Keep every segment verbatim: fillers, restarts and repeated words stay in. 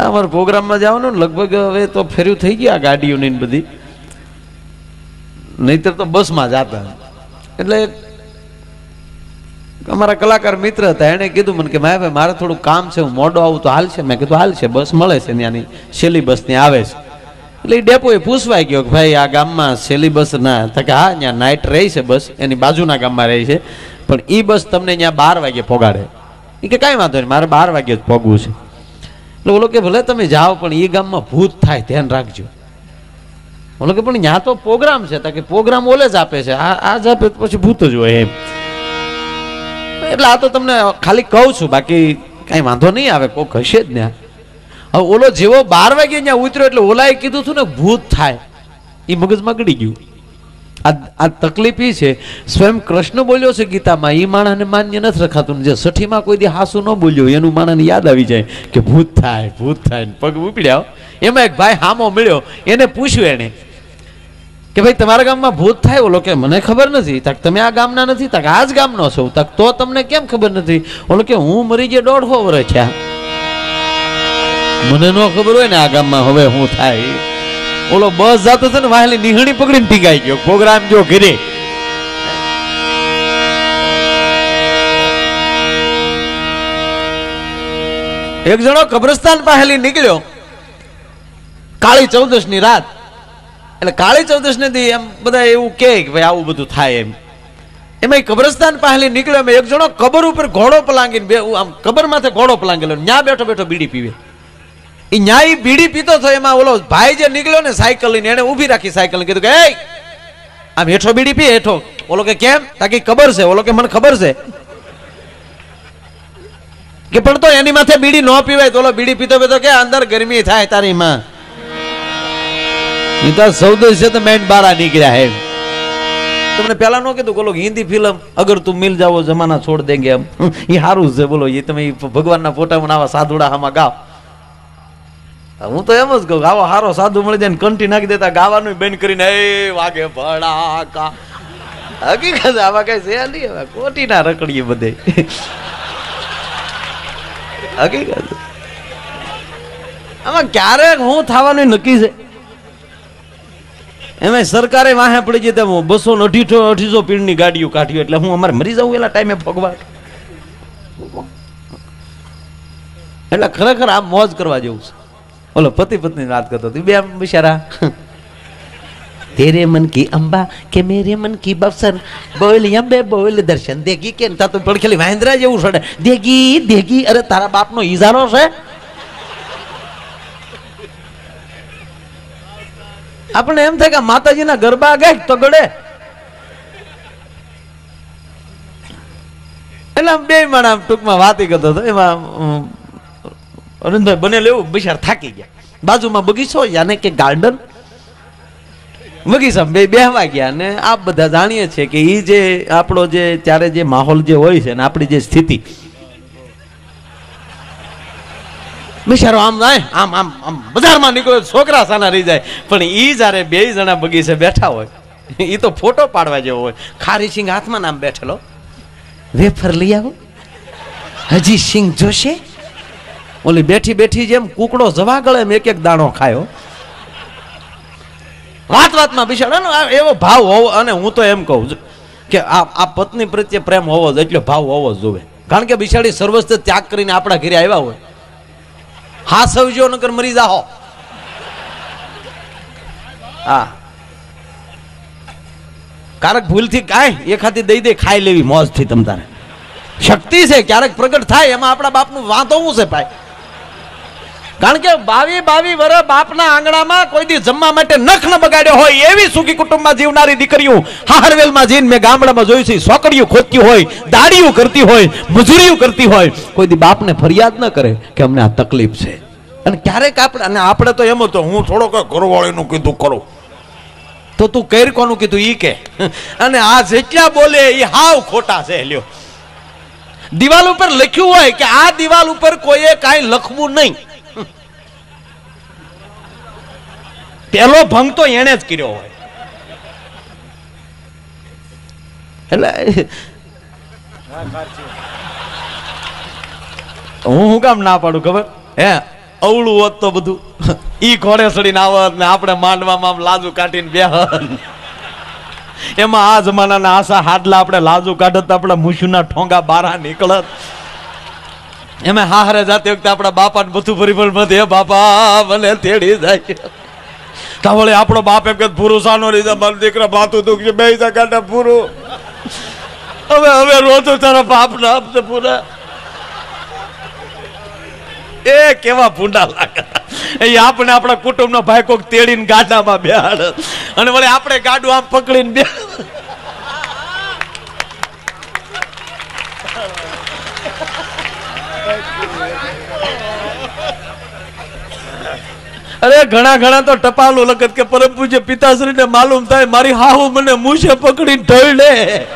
હા અમારા પ્રોગ્રામમાં જવાનું લગભગ હવે તો ફેર્યું થઈ ગયા ગાડીઓની બધી, નહીતર તો બસમાં જતા. એટલે અમારા કલાકાર મિત્ર હતા, એને કીધું મને કે ભાઈ મારે થોડું કામ છે, હું મોડો આવું તો હાલશે? મેં કીધું હાલશે, બસ મળે છે ત્યાંની, છેલ્લી બસ ત્યાં આવે છે. એટલે એ ડેપોએ પૂછવાય ગયો કે ભાઈ આ ગામમાં છેલ્લી બસ ના? કે હા ત્યાં નાઇટ રહી છે બસ, એની બાજુના ગામમાં રહી છે, પણ એ બસ તમને ત્યાં બાર વાગે પોગાડે. એ કે કાંઈ વાંધો નહીં, મારે બાર વાગે જ પોગવું છે. એટલે ઓલો કે ભલે તમે જાઓ પણ એ ગામમાં ભૂત થાય, ધ્યાન રાખજો. ઓલો કે પણ ત્યાં તો પ્રોગ્રામ છે, કે પ્રોગ્રામ ઓલે જ આપે છે, આ આ જ આપે પછી ભૂત જ હોય એમ. એટલે આ તો તમને ખાલી કહું છું, બાકી કઈ વાંધો નહીં આવે, કોક હશે જ ત્યાં. હવે ઓલો જેવો બાર વાગે ત્યાં ઉતર્યો એટલે ઓલાએ કીધું હતું ને ભૂત થાય, એ મગજમાં ગળી ગયું. આ આ તકલીફ એ છે, સ્વયં કૃષ્ણ બોલ્યો છે ગીતામાં, એ માણસને માન્ય નથી રખાતું. જે છઠ્ઠીમાં કોઈ દી હાસુ ન બોલ્યો એનું માણસને યાદ આવી જાય કે ભૂત થાય ભૂત થાય, પગ ઉપડ્યા. એમાં એક ભાઈ હામો મળ્યો, એને પૂછ્યું એને કે ભાઈ તમારા ગામમાં ભૂત થાય? ઓલો કે મને ખબર નથી. તક તમે આ ગામના નથી? તક આ જ ગામનો છો. તક તો તમને કેમ ખબર નથી? ઓલો કે હું મરી ગયો દોઢસો વર્ષ થયા, મને ન ખબર હોય ને આ ગામમાં હવે શું થાય. ઓલો બસ જતો હતો ને વાહેલી નિહણી પકડીને ટીંગાઈ ગયો, પ્રોગ્રામ જો ઘરે. એક જણો કબ્રસ્તાન પાસેથી નીકળ્યો કાળી ચૌદશ ની રાત. એટલે કાળી ચૌદશ ને દી એમ બધા એવું કે ભાઈ આવું બધું થાય એમ. એમાં કબ્રસ્તાન પાસેથી નીકળ્યો, એક જણો કબર ઉપર ઘોડો પલાંગીને બે આમ કબર માથે ઘોડો પલાંગેલો, ન્યા બેઠો બેઠો બીડી પીવે. એ ન્યાય બીડી પીતો હતો. એમાં ઓલો ભાઈ જે નીકળ્યો ને સાયકલ લઈને, એને ઉભી રાખી સાયકલ ને, કીધું કે એ આમ હેઠો બીડી પી હેઠો. ઓલો કે કેમ? તાકી ખબર છે. ઓલો કે મને ખબર છે કે પણ તો એની માથે બીડી ન પીવાય. તો ઓલો બીડી પીતો પીતો કે અંદર ગરમી થાય તારી માં, એ તો સૌદે છે તો મેન બારા નીકળ્યા હે. તમને પેલા નો કીધું બોલો હિન્દી ફિલ્મ અગર તું મિલ જાવો જમાના છોડ દેંગે એમ, એ સારું છે. બોલો એ તમે ભગવાનના ફોટામાં આવા સાધુડા આમાં ગાવ. હું તો એમ જ કહું, આવો હારો સાધુ મળી જાય ને કંઠી નાખી દેતા ગાવાનું બંધ કરીને એ વાગે ભડાકા. હકીકત આમાં કઈ છે નહીં, હવે કોટી ના રખડીએ બધે. હકીકત આમાં ક્યારેક હું થવાનું નક્કી છે. એમાં સરકારે વાહે પડી જઈ તેમ બસો ને અઢીસો અઢીસો પીડની ગાડીઓ કાઢ્યું, એટલે હું અમારે મરી જવું એલા ટાઈમે ભગવાન. એટલે ખરેખર આ મોજ કરવા જેવું છે. બોલો પતિ પત્ની વાત કરતો હતો, બે બિચારા તેરે મન કી અંબા કે મેરે મન કી બફસર, બોલ અંબે બોલ દર્શન દેગી કે તા તો પડખેલી વાંદરા જેવું છોડે દેગી દેગી. અરે તારા બાપનો ઈજારો છે? આપણે એમ થાય કે માતાજીના ગરબા ગાય તો ગળે. એટલે બે માણા ટૂંકમાં વાતી કરતો હતો. એમાં અરવિંદભાઈ બને લેવું બિચાર થાકી ગયા. બાજુમાં બગીચો યાને કે ગાર્ડન, બગીચા બે બેહવા ગયા. ને આપ બધા જાણીએ છીએ કે એ જે આપણો જે ત્યારે જે માહોલ જે હોય છે ને આપણી જે સ્થિતિ, બિચારો આમ જાય આમ આમ આમ બજારમાં નીકળે છોકરા સાના રહી જાય. પણ ઈ જયારે બે જણા બગીચે બેઠા હોય, એ તો ફોટો પાડવા જેવો હોય. ખારી સિંગ હાથમાં નામ બેઠેલો, વેફર લઈ આવો હજી સિંગ જોશે. ઓલી બેઠી બેઠી જેમ કુકડો જવા ગળે એમ એક એક દાણો ખાયો. વાત વાતમાં બિચારો એવો ભાવ હોવો. અને હું તો એમ કહું છું કે આ આ પત્ની પ્રત્યે પ્રેમ હોવો જ, એટલો ભાવ હોવો જ જોવે. કારણ કે બિચારી સર્વસ્વ ત્યાગ કરીને આપણા ઘરે આવ્યા હોય. હા સવજો નકર મરી જાહો. હા ક્યારેક ભૂલથી કાંઈ એખાદી દઈ દે ખાઈ લેવી મોજથી. તમ તારે શક્તિ છે, ક્યારેક પ્રગટ થાય. એમાં આપણા બાપનું વાંધો શું છે ભાઈ? કારણ કે બાવી બાવી વર્ષ બાપના આંગણામાં કોઈ દી જમવા માટે નખ ન બગાડ્યો હોય એવી સુખી કુટુંબમાં જીવનારી દીકરીઓ હાહરવેલમાં જઈને મેં ગામડામાં જોઈ છે. સોકડીઓ ખોદતી હોય, દાડીઓ કરતી હોય, મજૂરીઓ કરતી હોય, કોઈ દી બાપને ફરિયાદ ન કરે કે અમને આ તકલીફ છે. અને ક્યારેક આપણે અને આપણે તો એમ હતો હું થોડો કઈ ઘરવાળીનું કીધું કરું, તો તું કઈ કોનું કીધું ઈ કે. અને આ જેટલા બોલે એ હાવ ખોટા છે. લ્યો દિવાલ ઉપર લખ્યું હોય કે આ દિવાલ ઉપર કોઈએ કાંઈ લખવું નહીં, પેલો ભંગ તો એને જ કર્યો હોય. એટલે હું હું કામ ના પાડું ખબર હે? અવળું હોત તો બધું ઈ ઘોડે ચડીને આવત ને આપણે માંડવામાં આમ લાજુ કાઢીને બેહત. એમાં આ જમાનાના આશા હાડલા આપણે લાજુ કાઢત આપણા મૂછુના ઠોંગા બારા નીકળત. એમાં હારે જાતી વખતે આપણા બાપાને બધું પરિબળ હે બાપા મને તેડી જાય. તાવળે આપણો બાપ એમ કે પુરુષાનો રીધા મારો દીકરા બાતું દુખ બે કાંટા પૂરું. હવે હવે રોતો તારા બાપ ના આપશે પૂરા. એ કેવા ભૂંડા લાગે. એ આપણે આપણા કુટુંબનો ભાઈ કોક તેડીને ગાડામાં બેહાડ અને વળી આપણે ગાડું આમ પકડીને બે. અરે ઘણા ઘણા તો ટપાલું લખત કે પરમ પૂજ્ય પિતાશ્રી ને માલુમ થાય મારી હાહુ મને મૂછે પકડીને ઢળે.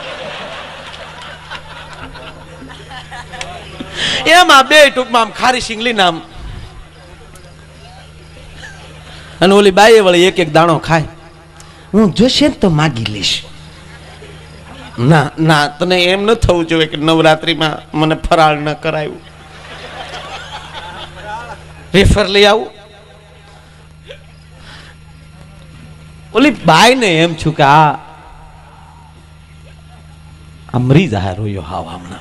એમાં બે ટૂંકમાં આમ ખારી શીંગલી નામ અને ઓલી બાઈએ વળી એક એક દાણો ખાય. હું જોશે તો માગી લઈશ. ના ના તને એમ ન થવું જોઈએ કે નવરાત્રીમાં મને ફરાળ ન કરાયું. વેફર લઈ આવું. ઓલી બાઈ ને એમ છું કે આ મરી જાય રોયો હાવ હમણાં.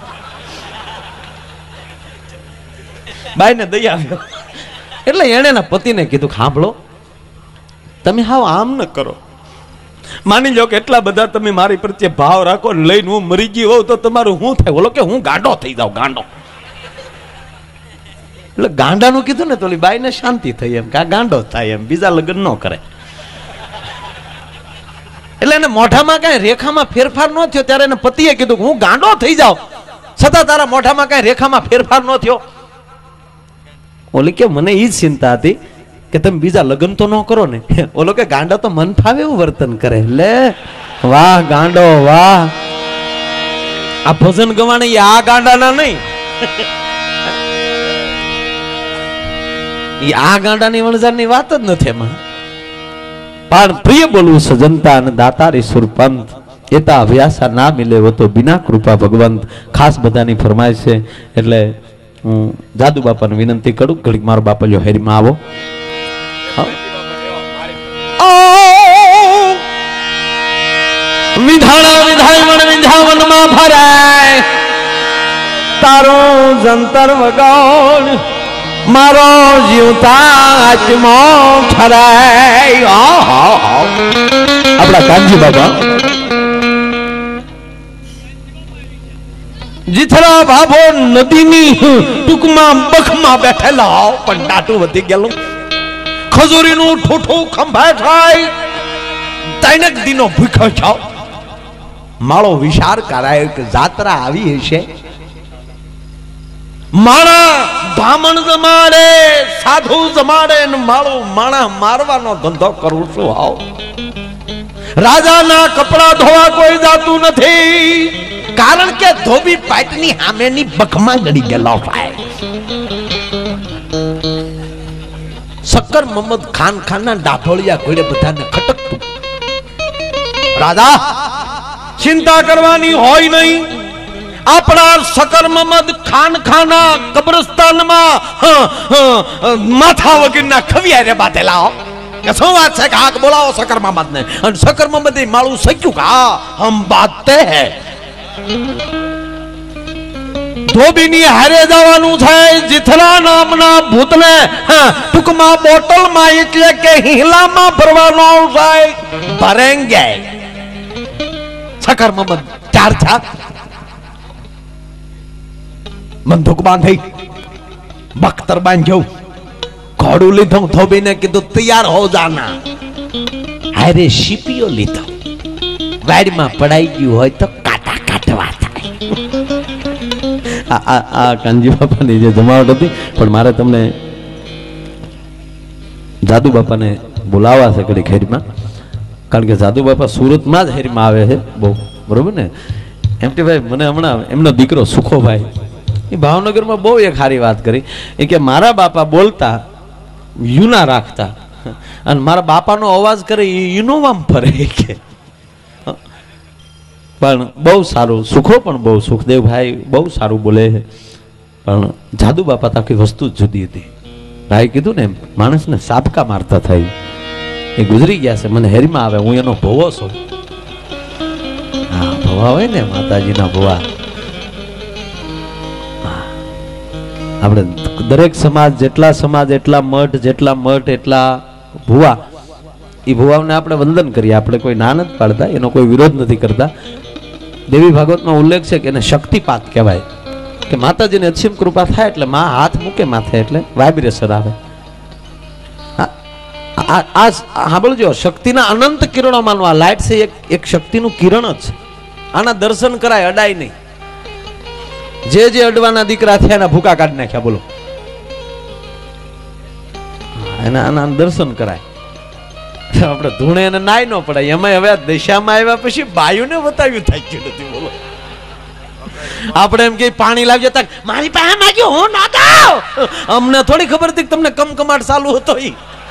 બાઈ ને દઈ આવ્યો એટલે એને એના પતિને કીધું સાંભળો તમે હાવ આમ ન કરો. માની લો કે એટલા બધા તમે મારી પ્રત્યે ભાવ રાખો લઈને હું મરી ગઈ હોઉં તો તમારું શું થાય? બોલો કે હું ગાંડો થઈ જાઉં ગાંડો. એટલે ગાંડાનું કીધું ને તો ઓલી બાઈ ને શાંતિ થઈ એમ કે આ ગાંડો થાય એમ બીજા લગ્ન ન કરે. એટલે એને મોઢામાં કઈ રેખામાં ફેરફાર ન થયો ત્યારે એને પતિએ કીધું હું ગાંડો થઈ જાઉં છતાં તારા મોઢામાં કઈ રેખામાં ફેરફાર ન થયો. ઓલી કે મને ઈ જ ચિંતા હતી કે તમે બીજા લગ્ન તો ન કરો ને. ઓલો કે ગાંડો તો મન ફાવે એવું વર્તન કરે. લે વાહ ગાંડો વાહ. આ ભજન ગવાણે આ ગાંડાના નહીં. આ ગાંડાની વણઝારની વાત જ નથી એમાં. પણ પ્રિય બોલવું સજનતા અને દાતારી સુરપંત એતા અભ્યાસા ના મિલે वो तो बिना कृपा भगवंत. ખાસ બધાની ફરમાઈશ છે એટલે હું જાદુ બાપાને વિનંતી કરું ઘડીક મારો બાપા જો હેરીમાં આવો. વિધાણા વિધાયવણ વિંધાવનમાં ભરાય તારો જંતર વગાડ મારો જીવતા આત્મો ઠરાય. આપણા કાનજી બાબા જીથરા ભાભો નદીની ટૂંકમાં બખમાં બેઠેલા પણ ડાટું વધી ગયેલું. ખજૂરીનું ઠોઠું ખંભા થાય તૈનક દીનો ભૂખ્યો છો. માળો વિચાર કરાયો કે જાત્રા આવી હશે. માણા બ્રાહ્મણ જમાડે સાધુ જમાડે ને માળો માણા મારવાનો ધંધો કરું છું. આવ રાજાના કપડા ધોવા કોઈ જાતું નથી કારણ કે ધોબી પાટની સામેની બખમાં ગડી ગયેલો ભાઈ. શક્કર મોહમ્મદ ખાન ખાનના ડાભોળિયા ઘોડે બધાને ખટકતું. રાજા ચિંતા કરવાની હોય નહીં. આપણા શક્કર મોહમ્મદ ખાન ખાના કબ્રસ્તાનમાં માથા વગરના ખવિયારે બાંધેલા. કે શું વાત છે કે આગ બોલાવો શક્કર મોહમ્મદ ને. અને શક્કર મોહમ્મદ માળું સક્યું કે હા હમ બાતે હે. ધોબીની હારે જવાનું છે જીથરા નામના ભૂતને ટૂંકમાં બોટલમાં એટલે કે હિલામાં ભરવાનો છે. ભરેંગે શક્કર મોહમ્મદ ચાર છા બંદૂક બાંધી બખ્તર બાંધ્યો ઘોડું લીધું. ધોબીને કીધું તૈયાર હો જાના. હારે શીપીઓ લીધો. વાડીમાં પડાઈ ગયું હોય તો કાટા કાટવા થાય. આ આ કાનજી બાપાની જે જમાવટ હતી પણ મારે તમને જાદુ બાપાને બોલાવવા છે ઘડી ખેરીમાં કારણ કે જાદુ બાપા સુરતમાં જ હેરીમાં આવે છે બહુ બરોબર ને. એમ કે ભાઈ મને હમણાં એમનો દીકરો સુખોભાઈ એ ભાવનગરમાં બહુ એક સારી વાત કરી. એ કે મારા બાપા બોલતા યુના રાખતા અને મારા બાપાનો અવાજ કરે એ યુનોમાં ફરે કે. પણ બહુ સારું સુખો પણ બહુ સુખદેવભાઈ બહુ સારું બોલે છે પણ જાદુ બાપા તો આખી વસ્તુ જ જુદી હતી. ભાઈ કીધું ને માણસને સાપકા મારતા થાય એ ગુજરી ગયા છે, મને હેરીમાં આવે, હું એનો ભવો છું. હા ભવા હોય ને માતાજીના ભવા. આપણે દરેક સમાજ જેટલા સમાજ એટલા મઠ, જેટલા મઠ એટલા ભુવા. એ ભુવાઓને આપણે વંદન કરીએ, આપણે કોઈ ના નથી પાડતા, એનો કોઈ વિરોધ નથી કરતા. દેવી ભાગવતમાં ઉલ્લેખ છે કે એને શક્તિપાત કહેવાય, કે માતાજીની અસીમ કૃપા થાય એટલે માં હાથ મૂકે માથે એટલે વાઇબ્રેશન આવે. આ સાંભળજો, શક્તિના અનંત કિરણો માનવા. લાઈટ છે એક એક શક્તિનું કિરણ જ. આના દર્શન કરાય, અડાય નહીં. જે જે અડવાના દીકરા થયા એના ભૂકા કાઢી નાખ્યા, બોલો. એના આના દર્શન કરાય. આપણે ધૂણે એને નાય ન પડાય. એમાં હવે દિશામાં આવ્યા પછી બાયુને બતાવ્યું થાય ગયું નથી, બોલો. આપણે એમ કે પાણી લાવી જતા મારી પાસે માંગ્યો હું ના દઉં, અમને થોડી ખબર હતી તમને કમકમાટ ચાલુ હતો. ઈ